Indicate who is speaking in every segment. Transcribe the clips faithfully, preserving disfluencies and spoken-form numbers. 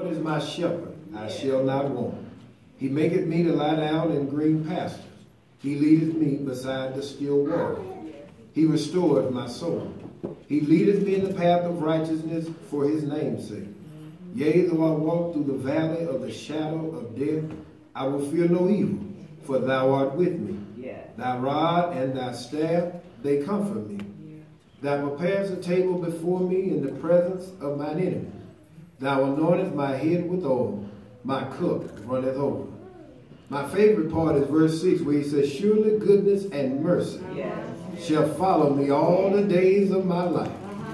Speaker 1: Lord is my shepherd, I shall not want. He maketh me to lie down in green pastures. He leadeth me beside the still water. He restoreth my soul. He leadeth me in the path of righteousness for his name's sake. Yea, though I walk through the valley of the shadow of death, I will fear no evil, for thou art with me. Thy rod and thy staff, they comfort me. Thou preparest a table before me in the presence of mine enemies. Thou anointest my head with oil. My cup runneth over. My favorite part is verse six, where he says, surely goodness and mercy yes. shall follow me all the days of my life.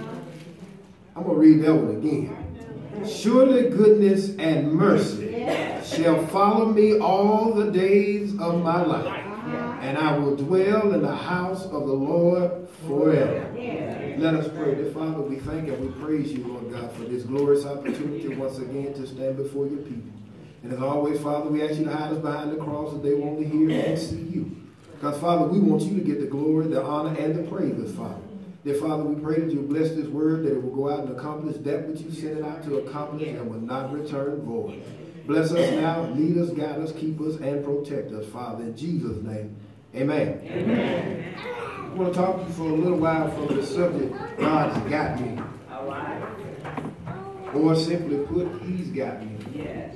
Speaker 1: I'm going to read that one again. Surely goodness and mercy yes. shall follow me all the days of my life. And I will dwell in the house of the Lord forever. Yeah. Let us pray. Dear Father, we thank and we praise you, Lord God, for this glorious opportunity once again to stand before your people. And as always, Father, we ask you to hide us behind the cross that they will only hear and see you. Because, Father, we want you to get the glory, the honor, and the praise, Father. Dear Father, we pray that you bless this word, that it will go out and accomplish that which you sent it out to accomplish and will not return void. Bless us now, lead us, guide us, keep us, and protect us, Father, in Jesus' name. Amen. Amen. I want to talk to you for a little while from the subject, God's got me. All right. Or simply put, he's got me. Yes.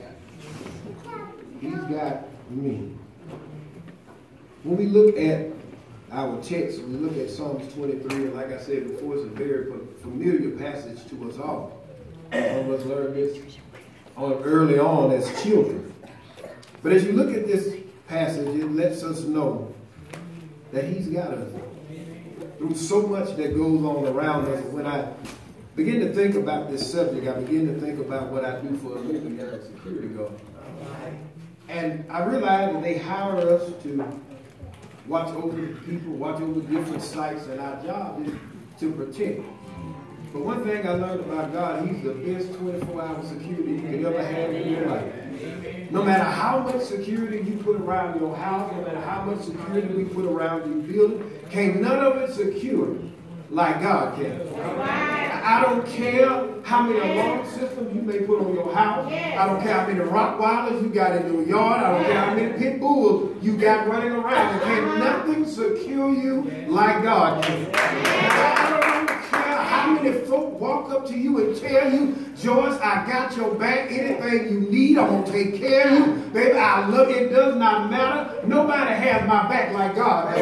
Speaker 1: He's got me. When we look at our text, we look at Psalms twenty-three, and like I said before, it's a very familiar passage to us all. All of us learned this on early on as children. But as you look at this passage, it lets us know that he's got us through so much that goes on around us. When I begin to think about this subject, I begin to think about what I do for a living as a security guard. And I realize that they hire us to watch over people, watch over different sites, and our job is to protect. But one thing I learned about God, he's the best twenty-four hour security you could ever have in your life. No matter how much security you put around your house, no matter how much security we put around your building, can't none of it secure like God can. I don't care how many alarm systems you may put on your house. I don't care how many Rottweilers you got in your yard. I don't care how many pit bulls you got running around. Can't nothing secure you like God can. I don't care how many folk walk up to you and tell you, Joyce, I got your back. Anything you need, I'm going to take care of you. Baby, I love you. It does not matter. Nobody has my back like God.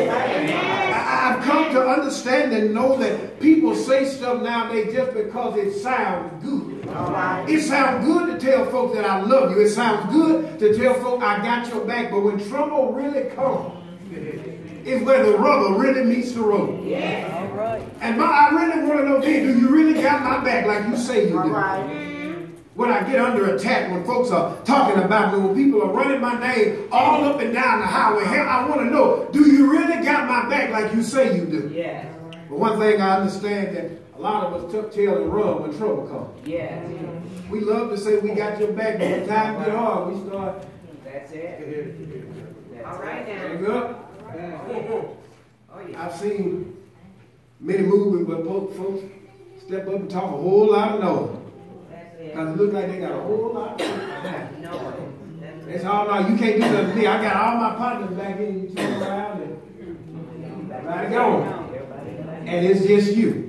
Speaker 1: I've come to understand and know that people say stuff nowadays just because it sounds good. Right. It sounds good to tell folks that I love you. It sounds good to tell folks I got your back. But when trouble really comes, it's where the rubber really meets the road. Yeah. All right. And my, I really want to know, then, do you really got my back like you say you do? All right. When I get under attack, when folks are talking about me, when people are running my name all up and down the highway, I want to know, do you really got my back like you say you do? Yeah. But one thing I understand that a lot of us tuck tail and run when trouble comes. Yeah. We love to say we got your back, but when times get hard, we start. That's it. That's all right now. Hang up. Oh, yeah. I've seen many movies where folks step up and talk a whole lot of noise. Because it looks like they got a whole lot of no. That's all. No, you can't do nothing to me. I got all my partners back in. You turn around and everybody go. And it's just you.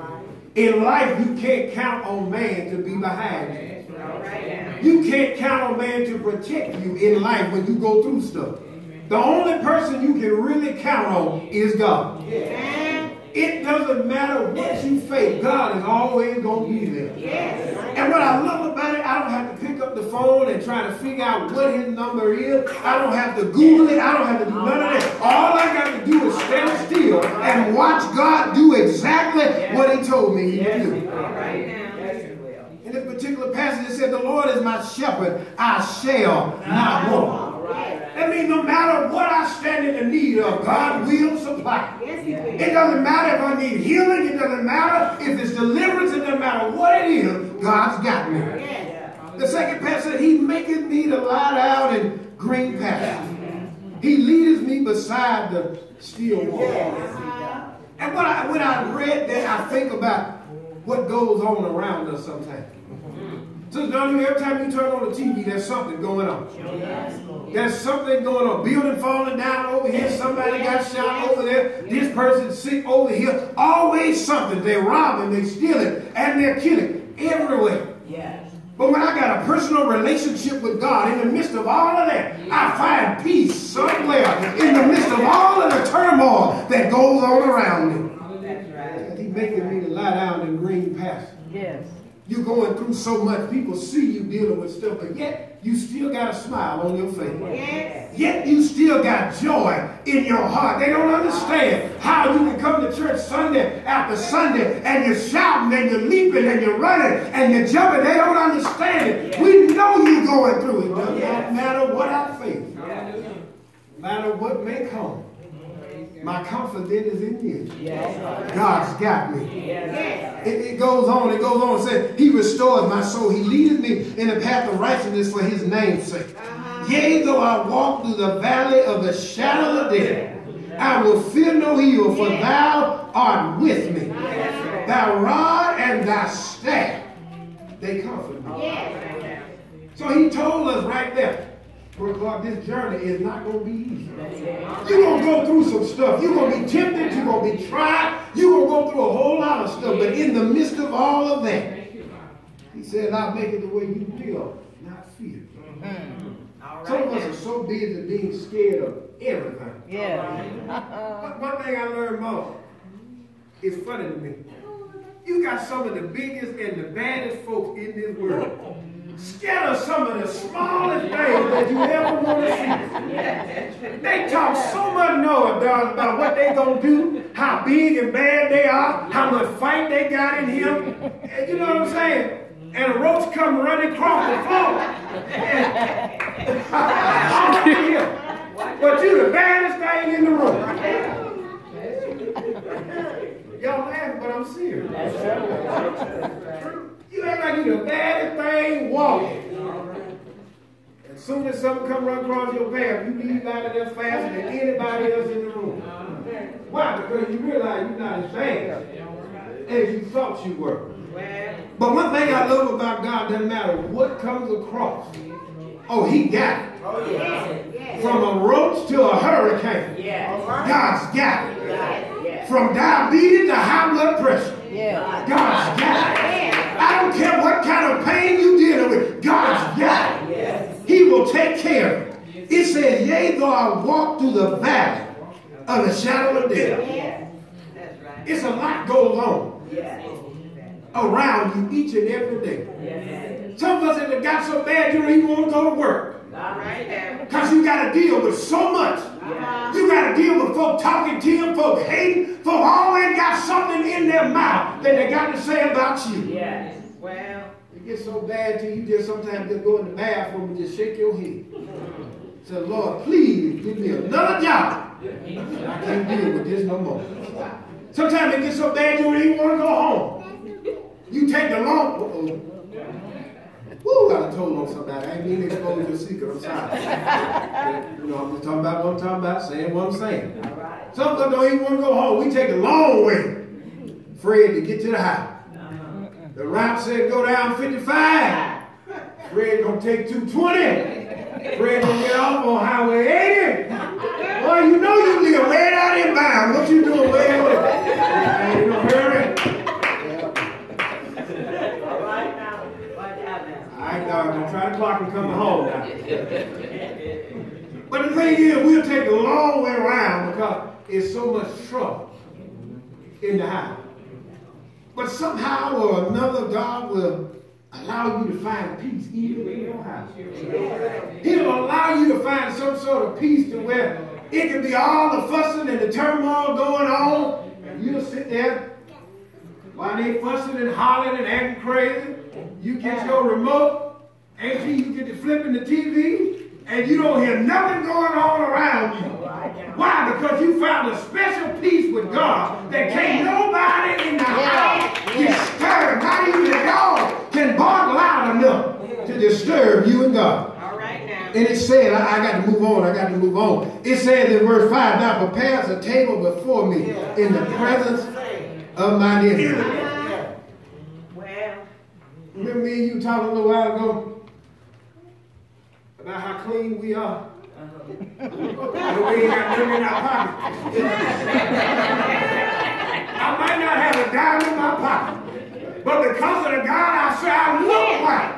Speaker 1: In life, you can't count on man to be behind you. You can't count on man to protect you in life when you go through stuff. The only person you can really count on is God. It doesn't matter what you face. God is always going to be there. Yes. And what I love about it, I don't have to pick up the phone and try to figure out what his number is. I don't have to Google it. I don't have to do none of that. All I got to do is stand still and watch God do exactly what he told me he would do. In this particular passage, it said, the Lord is my shepherd. I shall not want. That means no matter what I stand in the need of, God will supply. It doesn't matter if I need healing. It doesn't matter if it's deliverance. It doesn't matter what it is. God's got me. The second passage, he maketh me to lie down in green pastures. He leadeth me beside the still water. And when I, when I read that, I think about what goes on around us sometimes. So Donnie, every time you turn on the T V, there's something going on. There's something going on. Building falling down over here. Somebody got shot over there. This person's sick over here. Always something. They're robbing, they're stealing, and they're killing everywhere. Yes. But when I got a personal relationship with God, in the midst of all of that, I find peace somewhere in the midst of all of the turmoil that goes on around me. That's right. He's making me to lie down in green pastures. Yes. You're going through so much. People see you dealing with stuff, but yet you still got a smile on your face. Yes. Yet you still got joy in your heart. They don't understand how you can come to church Sunday after Sunday and you're shouting and you're leaping and you're running and you're jumping. They don't understand it. Yes. We know you're going through it. It does yes. not matter what I face. Yes. No matter what may come. My confidence is in you. Yes. God's got me. Yes. It, it goes on, it goes on and says, He restores my soul. He leadeth me in the path of righteousness for His name's sake. Uh-huh. Yea, though I walk through the valley of the shadow of death, I will fear no evil, for yes. Thou art with me. Yes. Thy rod and thy staff, they comfort me. Yes. So He told us right there, God, this journey is not going to be easy. You're going to go through some stuff. You're going to be tempted. You're going to be tried. You're going to go through a whole lot of stuff. But in the midst of all of that, He said, I'll make it the way you feel, not fear. Mm-hmm. All right. Some of us are so busy being scared of everything. Yeah. But one thing I learned more is funny to me. You got some of the biggest and the baddest folks in this world. Scared of some of the smallest things that you ever want to see. They talk so much noise about what they gonna do, how big and bad they are, how much fight they got in him. And you know what I'm saying? And a roach come running across the floor. But you the baddest thing in the room. Y'all laughing, but I'm serious. You act like you're the baddest thing walking. As soon as something comes run across your path, you leave out of there faster than anybody else in the room. Why? Because you realize you're not as bad as you thought you were. But one thing I love about God, doesn't matter what comes across. Oh, He got it. Oh, yes. From a roach to a hurricane. Yes. God's got it. Yes. From diabetes to high blood pressure. Yes. God's got it. I don't care what kind of pain you're dealing with. God's got it. Yes. He will take care of it. It says, yea, though I walk through the valley of the shadow of death. Yes. That's right. It's a lot goes on. Yes. Around you each and every day. Yes. Some of us have got so bad you don't even want to go to work. Because you got to deal with so much. Yeah. You got to deal with folk talking to you, folk hating, folk always got something in their mouth that they got to say about you. Yes. Well, it gets so bad to you, just sometimes just go in the bathroom and just shake your head. Say, Lord, please give me another job. I can't deal with this no more. Sometimes it gets so bad you don't even want to go home. You take the long. Uh-oh. Woo, I told on somebody. I ain't mean to expose your secret. I'm sorry. You know, I'm just talking about what I'm talking about, saying what I'm saying. All right. Some of them don't even want to go home. We take the long way. Afraid to get to the house. Uh-huh. The route said go down fifty-five. Fred gonna take two twenty. Fred gonna get off on Highway eighty. Boy, you know you live way out in bound. What you doing way out there? Ain't no hurry. I ain't gonna try to clock and come home now. But the thing is, we'll take the long way around because it's so much trouble in the house. But somehow or another, God will allow you to find peace even in your house. He'll allow you to find some sort of peace to where it can be all the fussing and the turmoil going on, and you'll sit there while they fussing and hollering and acting crazy. You get your remote, and you get to flipping the T V, and you don't hear nothing going on around you. Why? Because you found a special peace with God that can't nobody in the house disturb. Not even the dog can bark loud enough to disturb you and God. All right now. And it said, I, I got to move on, I got to move on. It says in verse five, now prepares a table before me in the presence of my enemies. Remember me and you talking a little while ago about how clean we are? Uh-huh. And we ain't got nothing in our pocket. I might not have a dime in my pocket, but because of the God I serve, I look right.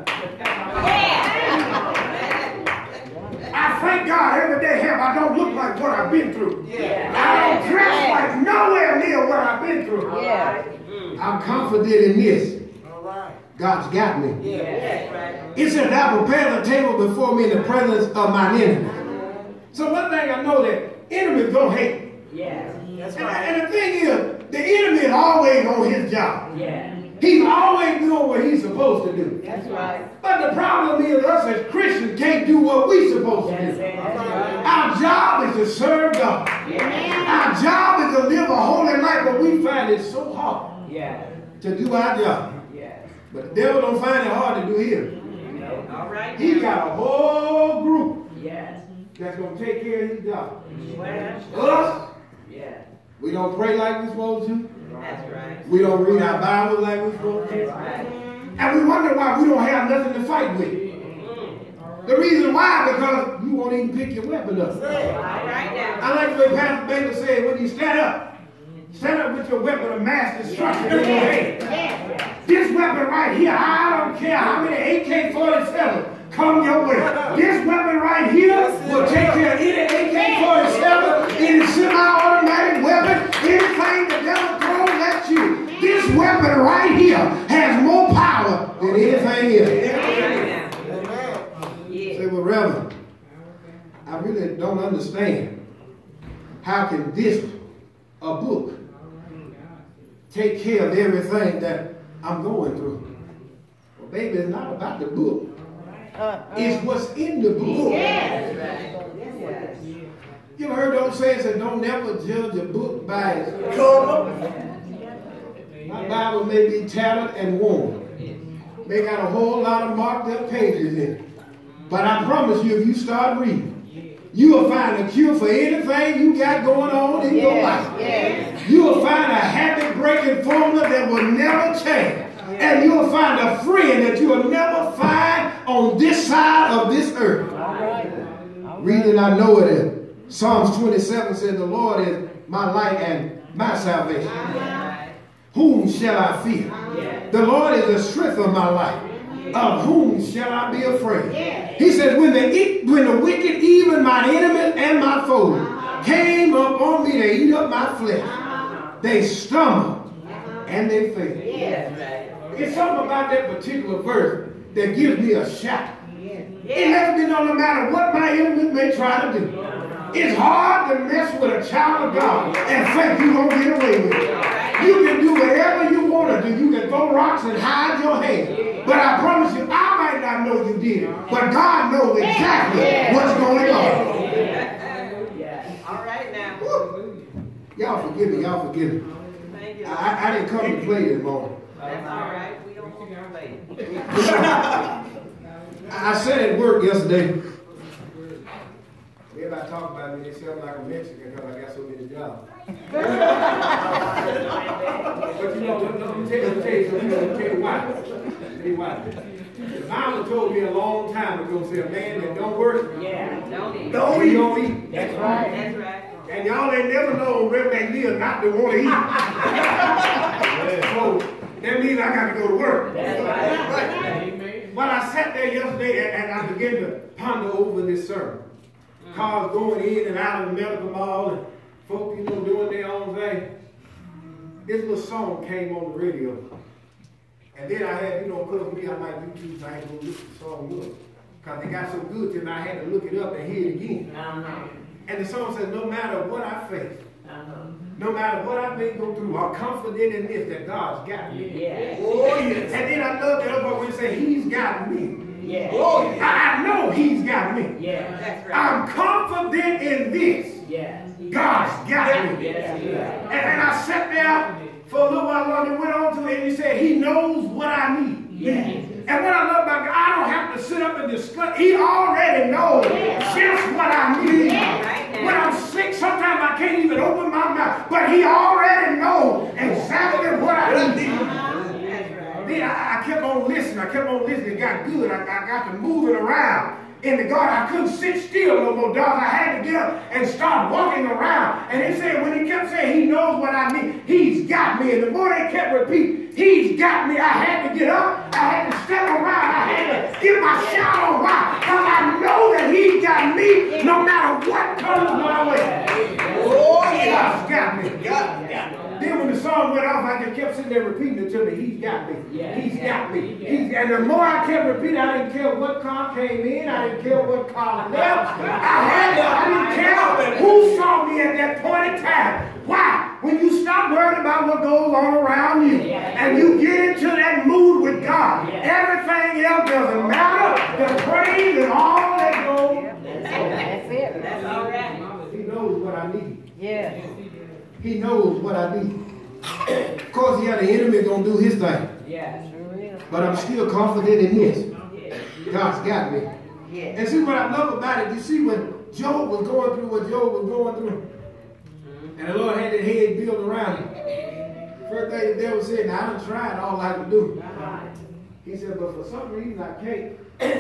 Speaker 1: I thank God every day, hell, I don't look like what I've been through. Yeah. I don't dress like nowhere near what I've been through. Yeah. I'm confident in this. All right. God's got me. Yeah. It says, "Thou prepares a table before me in the presence of my enemies." So one thing I know that enemies don't hate. Yeah. That's right. And, and the thing is, the enemy is always on his job. Yeah. He's always doing what he's supposed to do. That's right. But the problem is us as Christians can't do what we're supposed to do. That's right. Our job is to serve God. Yeah. Our job is to live a holy life, but we find it so hard yeah. to do our job. Yeah. But the devil don't find it hard to do his. No. All right. He's got a whole group yes. that's going to take care of his job. Well, us, yeah. we don't pray like we're supposed to. That's right. We don't read our Bible like we're supposed to. Right. And we wonder why we don't have nothing to fight with. Mm. The reason why, because you won't even pick your weapon up. Right. Right. I like the way Pastor Baker said, when you stand up, stand up with your weapon of mass destruction in your hand. Yeah. This weapon right here, I don't care how many A K forty-seven come your way. This weapon right here will take care of any A K forty-seven, any semi-automatic weapon, anything the devil throws at you. This weapon right here has more power than anything else. Yeah. Say, well, Reverend, I really don't understand. How can this, a book, take care of everything that I'm going through? Well, baby, it's not about the book. It's what's in the book. Yes. Yes. You ever heard those sayings that don't never judge a book by its cover? My Bible may be tattered and worn. May got a whole lot of marked up pages in it. But I promise you, if you start reading, you will find a cure for anything you got going on in yes. your life. Yes. You will find a habit-breaking formula that will never change. And you'll find a friend that you will never find on this side of this earth. All right. All right. Reading, I know it is. Psalms twenty-seven says, "The Lord is my light and my salvation. Right. Whom shall I fear? Yeah. The Lord is the strength of my life. Of whom shall I be afraid?" Yeah. He says, when the, when the wicked, even my enemies and my foes, uh-huh. came up on me to eat up my flesh, uh-huh. they stumbled uh-huh. and they failed. Yeah. It's something about that particular verse that gives me a shout. Yeah. It lets me know no matter what my enemies may try to do. It's hard to mess with a child of God and think you're going to get away with it. You can do whatever you want to do. You can throw rocks and hide your hand. But I promise you, I might not know you did it. But God knows exactly what's going on. All right now. Y'all forgive me. Y'all forgive me. I, I didn't come to play this morning. That's all right. We don't want to play. I said at work yesterday, everybody talk about me, they sound like a Mexican because I got so many jobs. But you know, let me tell you, let me tell you, let me tell you why. Tell you why. The Bible told me a long time ago, say a man that don't work, yeah, don't eat. Don't eat. Don't eat. That's right. That's right. And y'all ain't never known Reverend McNeil not to want to eat. So that means I got to go to work. That's right. Right. But I sat there yesterday and, and I began to ponder over this sermon. Cars going in and out of the medical mall and folk, you know, doing their own thing. This little song came on the radio. And then I had, you know, because me, I like YouTube, so I had to go look at the song up. Because they got so good to me, I had to look it up and hear it again. Uh-huh. And the song says, no matter what I face, uh-huh. no matter what I may go through, I'm confident in this, that God's got me. Yeah. Oh, yes. And then I love that up when it says, He's got me. Yeah. Oh, yeah. I know He's got me. Yeah. That's right. I'm confident in this. Yeah. God's got me. Yes. Yeah. And, and I sat there for a little while longer and went on to it and He said, He knows what I need. Yeah. And what I love about God, I don't have to sit up and discuss. He already knows yeah. just what I need. Yeah. Right. When I'm sick, sometimes I can't even open my mouth. But He already knows exactly what I need. Uh-huh. Right. then I, I kept on listening. I kept on listening. It got good. I, I got to moving around in the garden. I couldn't sit still no more, dog. I had to get up and start walking around. And he said, when he kept saying he knows what I need, he's got me. And the more they kept repeating, he's got me, I had to get up. I had to step around. I had to get my shout on. Why? Because I know that he's got me no matter what comes my way. Oh, yeah. God's got me. God got me. Then when the song went off, I just kept sitting there repeating it to me. He's got me. Yeah, he's got me. Yeah. He's, and the more I kept repeating, I didn't care what car came in. I didn't care what car left. I had to, I didn't care who saw me at that point in time. Why? When you stop worrying about what goes on around you and you get into that mood with God, everything else doesn't matter. The praise and all that goes.
Speaker 2: That's it. That's all right.
Speaker 1: He knows what I need.
Speaker 2: Yeah.
Speaker 1: He knows what I need. Of course, yeah, the enemy gonna do his thing.
Speaker 2: Yeah, sure is.
Speaker 1: But I'm still confident in this. God's got me.
Speaker 2: Yeah.
Speaker 1: And see what I love about it, you see when Job was going through what Job was going through, and the Lord had that head built around him. First thing the devil said, now I done tried all I can do. He said, but for some reason I can't,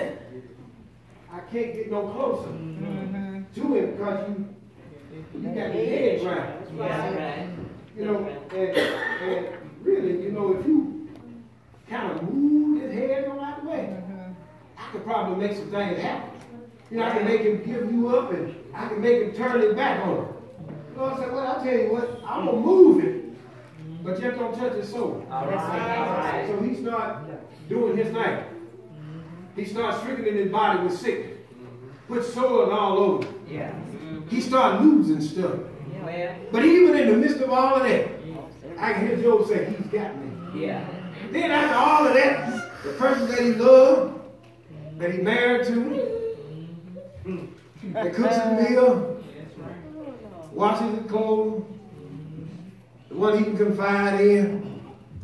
Speaker 1: I can't get no closer mm-hmm. to him because you You got your head right.
Speaker 2: Yeah.
Speaker 1: You know, and, and really, you know, if you kind of move his head on out the way, mm-hmm. I could probably make some things happen. You know, I can make him give you up and I can make him turn it back on him. The Lord said, well, I'll tell you what, I'm going to move it, but just don't touch his soul.
Speaker 2: All right. All right.
Speaker 1: So he started doing his thing. He started stricken his body with sickness, put sores all over.
Speaker 2: Yeah.
Speaker 1: He started losing stuff.
Speaker 2: Yeah.
Speaker 1: But even in the midst of all of that, I can hear Job say, he's got me.
Speaker 2: Yeah.
Speaker 1: Then after all of that, the person that he loved, that he married to, that cooks his meal, washes his clothes, the one he can confide in,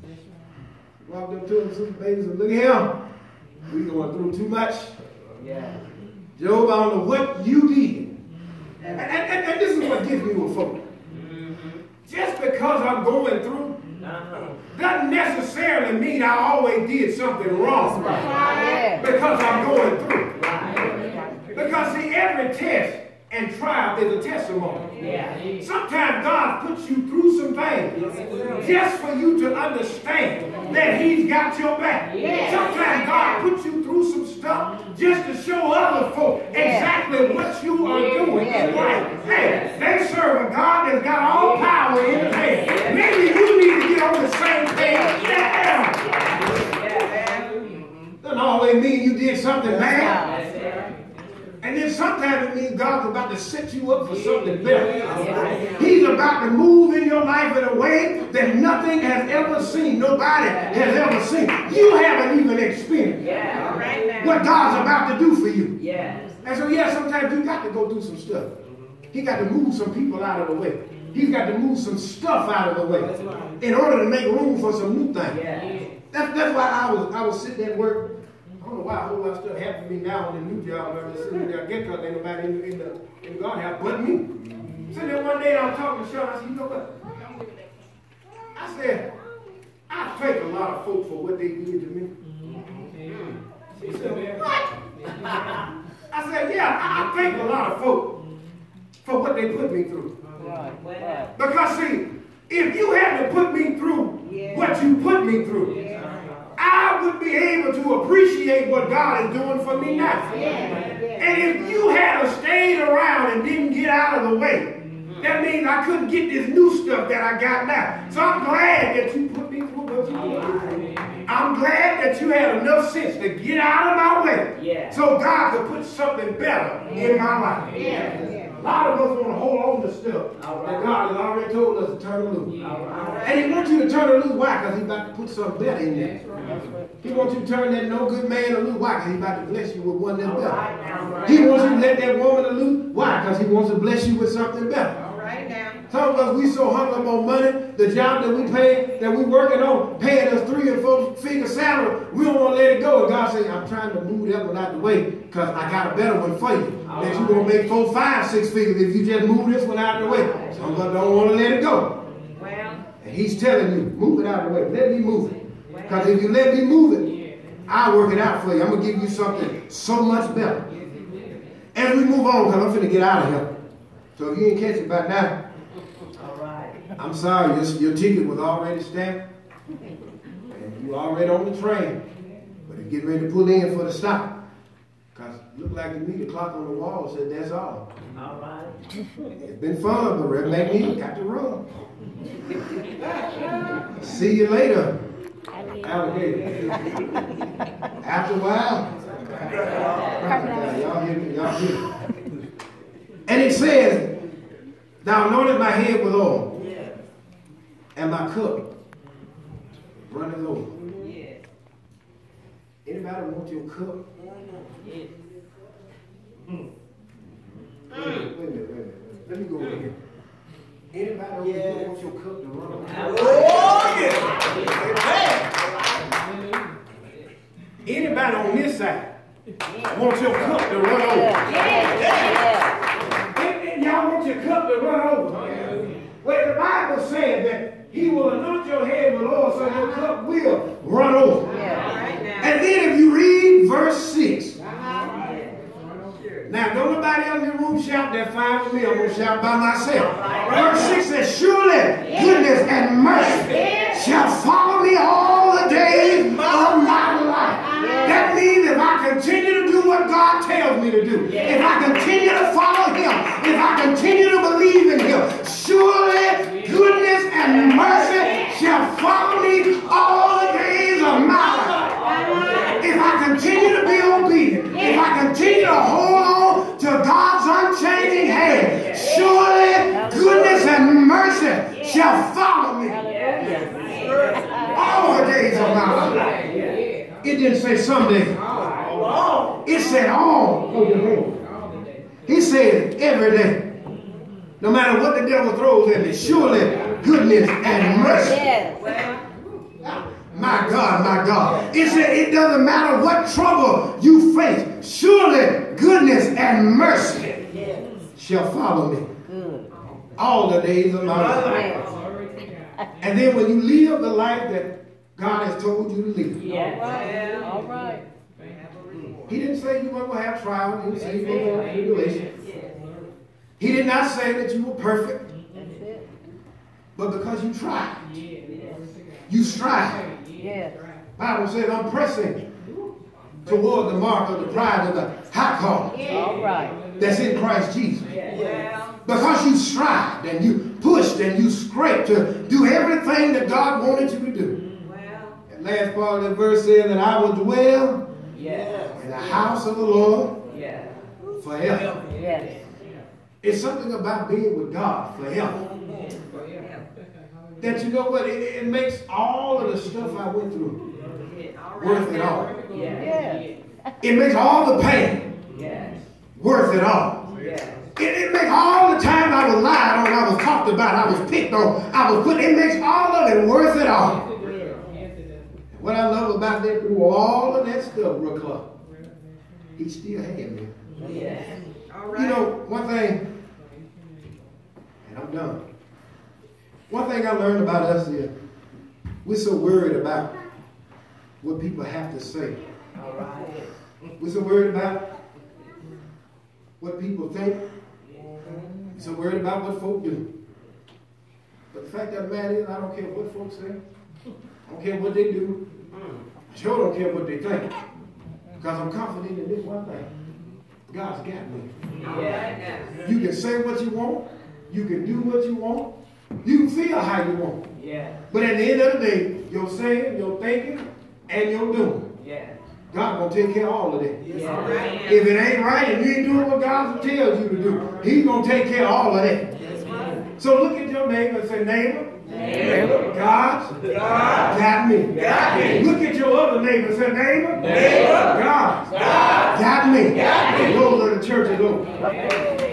Speaker 1: walked up to him, sister baby, said, look at him. We going through too much.
Speaker 2: Yeah.
Speaker 1: Job, I don't know what you did. And, and, and this is what gives me with folk. Mm-hmm. Just because I'm going through uh-huh. doesn't necessarily mean I always did something wrong. Right. Because I'm going through. Right. Because see, every test and trial is a testimony. Yeah. Sometimes God puts you through some things just for you to understand that he's got your back. Yeah. Sometimes God puts you through some stuff just to show other folk exactly what you are doing. Like, hey, they serve a God that's got all power in his hand. Maybe you need to get on the same page. Doesn't always mean you did something bad. And then sometimes it means God's about to set you up for something better. He's about to move in your life in a way that nothing has ever seen. Nobody has ever seen. You haven't even experienced what God's about to do for you. And so, yeah, sometimes you got to go through some stuff. He got to move some people out of the way. He's got to move some stuff out of the way in order to make room for some new things. That's, that's why I was, I was sitting at work. I don't know why a whole lot of stuff happened to me now on the new job. I'm just sitting there again because ain't nobody in the, in the, in the God house but me. So then one day I was talking to Sean. I said, you know what? I said, I thank a lot of folks for what they did to me. She said, what? I said, yeah, I, I thank a lot of folks for what they put me through. Because see, if you hadn't put me through what you put me through, I would be able to appreciate what God is doing for me now. Yeah, yeah. And if you had stayed around and didn't get out of the way, that means I couldn't get this new stuff that I got now. So I'm glad that you put me through what you put me through. I'm glad that you had enough sense to get out of my way yeah. so God could put something better in my life. Yeah. A lot of us want to hold on to stuff right. that God has already told us to turn loose. Yeah. Right. And he wants you to turn it loose. Why? Because he's about to put something better in there. Right. He wants you to turn that no good man loose. Why? Because he's about to bless you with one that's better. Right. He wants you to let that woman loose. Why? Because he wants to bless you with something better. Right now. Some of us, we so hung up on money, the job that we pay, that we working on, paying us three and four figure salary, we don't want to let it go. And God says, I'm trying to move that one out the way because I got a better one for you. All that right. You're going to make four, five, six figures if you just move this one out of the way. Some of us don't want to let it go. Well, and he's telling you, move it out of the way. Let me move it. Well, Because if you let me move it, I'll work it out for you. I'm going to give you something so much better. As we move on, because I'm finna get out of here. So if you didn't catch it by now,
Speaker 2: All right.
Speaker 1: I'm sorry, your, your ticket was already stamped. And you already on the train. But it's getting ready to pull in for the stop. Because it looked like to me the clock on the wall said that's all.
Speaker 2: All right.
Speaker 1: It's been fun, but Reverend McNeil got to run. See you later, alligator. After a while, yeah, y'all hear me, y'all hear me. And it says, thou anointest my head with oil, and my cup runneth over. Anybody want your cup?
Speaker 2: Yes.
Speaker 1: Wait a minute, wait a minute, wait a minute. Let me go over here. Anybody over here want your cup to run over?
Speaker 3: Oh, yeah.
Speaker 1: Anybody on this side want your cup to run over? And y'all want your cup to run over? Well, the Bible says that he will anoint your head with oil so your cup will run over. And then if you read verse six, now, don't nobody else in the room shout that fine with me. I'm going to shout by myself. Verse six says, surely goodness and mercy shall follow me all the days of my life. That means if I continue to do what God tells me to do, if I continue to follow him, if I continue to believe in him, surely goodness and mercy shall follow me all the days of my life. If I continue to be obedient, if I continue to hold on to God's unchanging hand, surely goodness and mercy shall follow me all the days of my life. It didn't say someday. It said all. He said every day. No matter what the devil throws at me, surely goodness and mercy. My God, my God. It said it doesn't matter what trouble you face, surely goodness and mercy shall follow me all the days of my life. And then when you live the life that God has told you to live.
Speaker 2: Yeah. All right.
Speaker 1: He didn't say you weren't going to have trials. He didn't say you were going to have tribulations. He did not say that you were perfect. But because you tried. You strive.
Speaker 4: Yes.
Speaker 1: Bible says I'm pressing toward the mark of the prize of the high call.
Speaker 4: All right.
Speaker 1: That's in Christ Jesus. Because you strived and you pushed and you scraped to do everything that God wanted you to do. That last part of the verse says that I will dwell in the house of the Lord forever.
Speaker 4: Yes.
Speaker 1: It's something about being with God forever. That you know what, it, it makes all of the stuff I went through worth it all.
Speaker 4: Yes.
Speaker 1: It makes all the pain worth it all. It, it makes all the time I was lied on, I was talked about, I was picked on, I was put, it makes all of it worth it all. What I love about that, through all of that stuff, Brook Club, he still had me. You know, one thing, and I'm done. One thing I learned about us is we're so worried about what people have to say.
Speaker 2: All right.
Speaker 1: We're so worried about what people think. We're so worried about what folk do. But the fact of the matter is, I don't care what folks say. I don't care what they do. I sure don't care what they think. Because I'm confident in this one thing. God's got me.
Speaker 2: Yeah.
Speaker 1: You can say what you want. You can do what you want. You can feel how you want.
Speaker 2: Yeah.
Speaker 1: But at the end of the day, your saying, your thinking, and your doing,
Speaker 2: Yeah.
Speaker 1: God gonna take care of all of that.
Speaker 2: Yeah. Right.
Speaker 1: If it ain't right and you ain't doing what God tells you to do, He's gonna take care of all of that.
Speaker 2: That's right.
Speaker 1: So look at your neighbor and say, neighbor,
Speaker 2: Neighbor.
Speaker 1: God,
Speaker 3: God
Speaker 1: got me.
Speaker 3: got me.
Speaker 1: Look at your other neighbor and say, neighbor,
Speaker 3: Neighbor.
Speaker 1: God,
Speaker 3: God
Speaker 1: got me.
Speaker 3: got me.
Speaker 1: Those are the churches. Those.